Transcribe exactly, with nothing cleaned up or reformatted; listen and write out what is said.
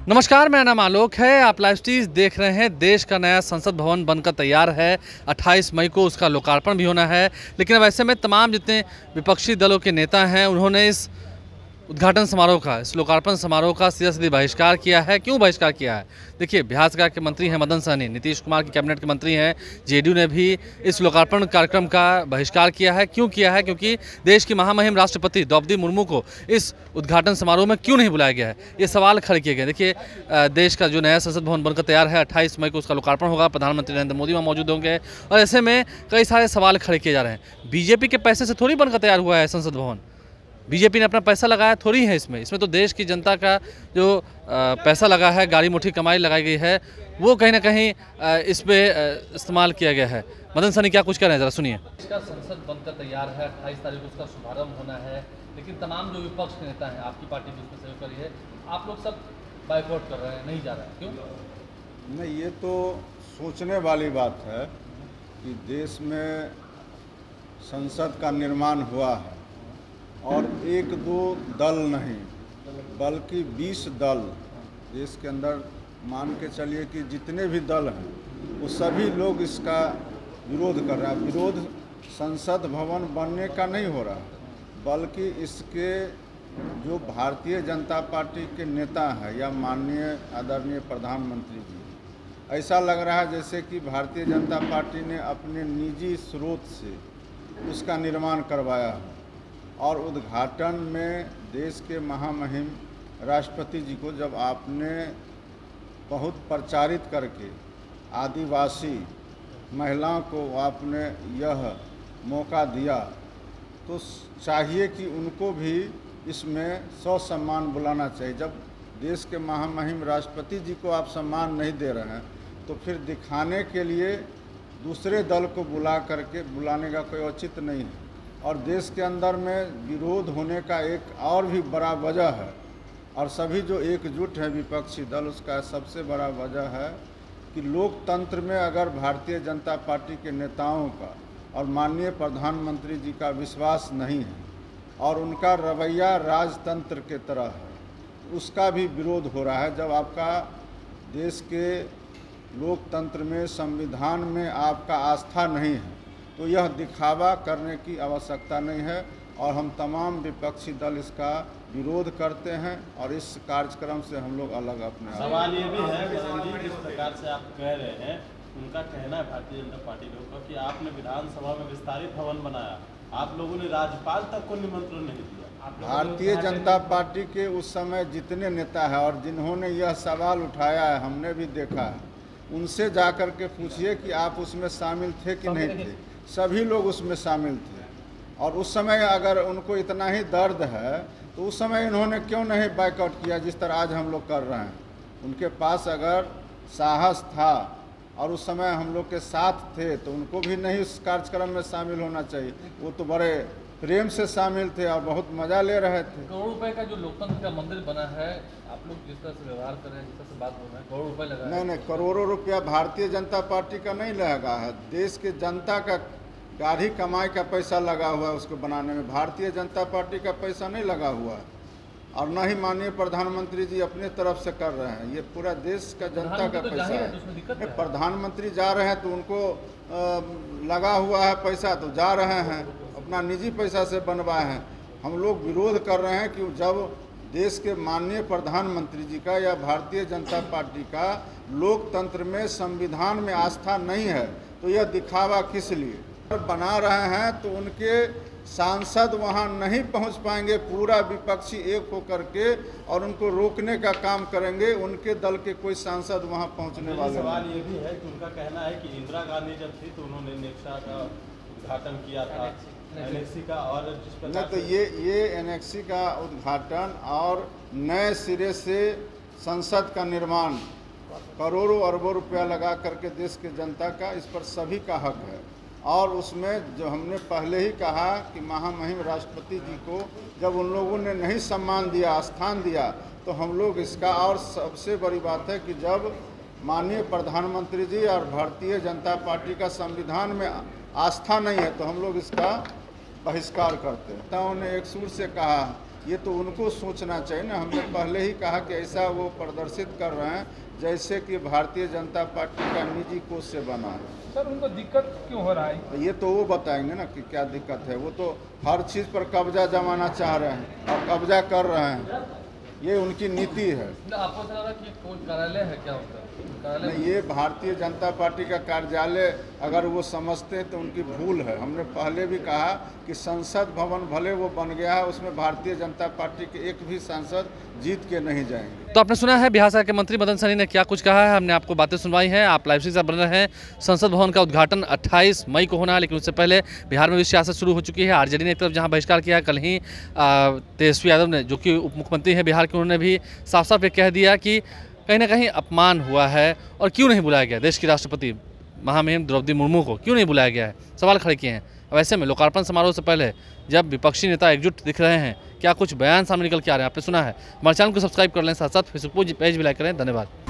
नमस्कार, मेरा नाम आलोक है। आप लाइव स्ट्रीज देख रहे हैं। देश का नया संसद भवन बनकर तैयार है। अट्ठाईस मई को उसका लोकार्पण भी होना है। लेकिन अब ऐसे में तमाम जितने विपक्षी दलों के नेता हैं उन्होंने इस उद्घाटन समारोह का, इस लोकार्पण समारोह का सीधा सीधे बहिष्कार किया है। क्यों बहिष्कार किया है? देखिए, बिहार सरकार के मंत्री हैं मदन सहनी, नीतीश कुमार की कैबिनेट के मंत्री हैं, जेडीयू ने भी इस लोकार्पण कार्यक्रम का बहिष्कार किया है। क्यों किया है? क्योंकि देश की महामहिम राष्ट्रपति द्रौपदी मुर्मू को इस उद्घाटन समारोह में क्यों नहीं बुलाया गया है, ये सवाल खड़े किए गए। देखिए, देश का जो नया संसद भवन बनकर तैयार है, अट्ठाईस मई को उसका लोकार्पण होगा। प्रधानमंत्री नरेंद्र मोदी वहाँ मौजूद होंगे और ऐसे में कई सारे सवाल खड़े किए जा रहे हैं। बीजेपी के पैसे से थोड़ी बनकर तैयार हुआ है संसद भवन। बीजेपी ने अपना पैसा लगाया थोड़ी है इसमें इसमें तो देश की जनता का जो पैसा लगा है, गाड़ी मुट्ठी कमाई लगाई गई है, वो कहीं ना कहीं इस पे इस्तेमाल किया गया है। मदन सहनी क्या कुछ कह रहे हैं, जरा सुनिए। इसका संसद बनकर तैयार है, अट्ठाईस तारीख को उसका शुभारंभ होना है, लेकिन तमाम जो विपक्ष के नेता हैं, आपकी पार्टी भी उसमें सहयोग करी है, आप लोग सब बायकॉट कर रहे हैं, नहीं जा रहे हैं, क्यों? नहीं, ये तो सोचने वाली बात है कि देश में संसद का निर्माण हुआ है और एक दो दल नहीं बल्कि बीस दल देश के अंदर, मान के चलिए कि जितने भी दल हैं वो सभी लोग इसका विरोध कर रहे हैं। विरोध संसद भवन बनने का नहीं हो रहा, बल्कि इसके जो भारतीय जनता पार्टी के नेता हैं या माननीय आदरणीय प्रधानमंत्री जी, ऐसा लग रहा है जैसे कि भारतीय जनता पार्टी ने अपने निजी स्रोत से उसका निर्माण करवाया है। और उद्घाटन में देश के महामहिम राष्ट्रपति जी को जब आपने बहुत प्रचारित करके आदिवासी महिलाओं को आपने यह मौका दिया, तो चाहिए कि उनको भी इसमें ससम्मान बुलाना चाहिए। जब देश के महामहिम राष्ट्रपति जी को आप सम्मान नहीं दे रहे हैं तो फिर दिखाने के लिए दूसरे दल को बुला करके बुलाने का कोई औचित्य नहीं है। और देश के अंदर में विरोध होने का एक और भी बड़ा वजह है, और सभी जो एकजुट है विपक्षी दल, उसका सबसे बड़ा वजह है कि लोकतंत्र में अगर भारतीय जनता पार्टी के नेताओं का और माननीय प्रधानमंत्री जी का विश्वास नहीं है और उनका रवैया राजतंत्र के तरह है, उसका भी विरोध हो रहा है। जब आपका देश के लोकतंत्र में, संविधान में आपका आस्था नहीं है तो यह दिखावा करने की आवश्यकता नहीं है। और हम तमाम विपक्षी दल इसका विरोध करते हैं और इस कार्यक्रम से हम लोग अलग अपने सवाल ये भी है किशन जी, जिस प्रकार से आप कह रहे हैं, उनका कहना है भारतीय जनता पार्टी लोगों का कि आपने विधानसभा में विस्तारित भवन बनाया, आप लोगों ने राज्यपाल तक को निमंत्रण नहीं दिया। भारतीय जनता पार्टी के उस समय जितने नेता हैं और जिन्होंने यह सवाल उठाया है, हमने भी देखा है, उनसे जाकर के पूछिए कि आप उसमें शामिल थे कि नहीं थे। सभी लोग उसमें शामिल थे। और उस समय अगर उनको इतना ही दर्द है तो उस समय इन्होंने क्यों नहीं बायकॉट किया जिस तरह आज हम लोग कर रहे हैं। उनके पास अगर साहस था और उस समय हम लोग के साथ थे तो उनको भी नहीं उस कार्यक्रम में शामिल होना चाहिए। वो तो बड़े प्रेम से शामिल थे और बहुत मज़ा ले रहे थे। करोड़ रुपए का जो लोकतंत्र का मंदिर बना है, आप लोग जिस तरह से व्यवहार कर रहे हैं, जिस तरह से बात बोल रहे हैं, करोड़ रुपए लगा। नहीं नहीं, करोड़ों रुपया भारतीय जनता पार्टी का नहीं लगा है, देश के जनता का गाढ़ी कमाई का पैसा लगा हुआ है उसको बनाने में। भारतीय जनता पार्टी का पैसा नहीं लगा हुआ है और न ही माननीय प्रधानमंत्री जी अपने तरफ से कर रहे हैं। ये पूरा देश का जनता का पैसा है। प्रधानमंत्री जा रहे हैं तो उनको लगा हुआ है पैसा, तो जा रहे हैं, अपना निजी पैसा से बनवाए हैं। हम लोग विरोध कर रहे हैं कि जब देश के माननीय प्रधानमंत्री जी का या भारतीय जनता पार्टी का लोकतंत्र में, संविधान में आस्था नहीं है तो यह दिखावा किस लिए बना रहे हैं। तो उनके सांसद वहां नहीं पहुंच पाएंगे, पूरा विपक्षी एक होकर के और उनको रोकने का काम करेंगे। उनके दल के कोई सांसद वहां पहुंचने वाले नहीं। सवाल ये भी है कि उनका कहना है कि इंदिरा गांधी जब थी तो उन्होंने नेक्सा का उद्घाटन किया था, एनेक्सी का, और जिस प्रकार नहीं तो ये ये एनेक्सी का उद्घाटन और नए सिरे से संसद का निर्माण करोड़ों अरबों रुपया लगा करके देश के जनता का, इस पर सभी का हक है। और उसमें जो हमने पहले ही कहा कि महामहिम राष्ट्रपति जी को जब उन लोगों ने नहीं सम्मान दिया, स्थान दिया, तो हम लोग इसका, और सबसे बड़ी बात है कि जब माननीय प्रधानमंत्री जी और भारतीय जनता पार्टी का संविधान में आस्था नहीं है तो हम लोग इसका बहिष्कार करते हैं। तो उन्होंने एक सुर से कहा, ये तो उनको सोचना चाहिए ना। हमने पहले ही कहा कि ऐसा वो प्रदर्शित कर रहे हैं जैसे कि भारतीय जनता पार्टी का निजी कोष से बना है। सर उनको दिक्कत क्यों हो रहा है? तो ये तो वो बताएंगे ना कि क्या दिक्कत है। वो तो हर चीज़ पर कब्जा जमाना चाह रहे हैं और कब्जा कर रहे हैं, ये उनकी नीति है। आपको ऐसा लग रहा है कि कोई कार्यालय है क्या उनका? कार्यालय नहीं, ये भारतीय जनता पार्टी का कार्यालय अगर वो समझते हैं तो उनकी भूल है। हमने पहले भी कहा कि संसद भवन भले वो बन गया है, उसमें भारतीय जनता पार्टी के एक भी सांसद जीत के नहीं जाएंगे। तो आपने सुना है बिहार सरकार के मंत्री मदन सहनी ने क्या कुछ कहा है, हमने आपको बातें सुनवाई हैं। आप लाइव से बन रहे हैं। संसद भवन का उद्घाटन अट्ठाईस मई को होना है, लेकिन उससे पहले बिहार में भी सियासत शुरू हो चुकी है। आरजेडी ने एक तरफ जहां बहिष्कार किया, कल ही तेजस्वी यादव ने, जो कि उप मुख्यमंत्री हैं बिहार के, उन्होंने भी साफ साफ ये कह दिया कि कहीं ना कहीं अपमान हुआ है और क्यों नहीं बुलाया गया देश की राष्ट्रपति महामहिम द्रौपदी मुर्मू को, क्यों नहीं बुलाया गया है, सवाल खड़े किए हैं। अब ऐसे में लोकार्पण समारोह से पहले जब विपक्षी नेता एकजुट दिख रहे हैं, क्या कुछ बयान सामने निकल के आ रहे हैं, आपने सुना है। हमारे चैनल को सब्सक्राइब कर लें, साथ साथ फेसबुक पेज भी लाइक करें। धन्यवाद।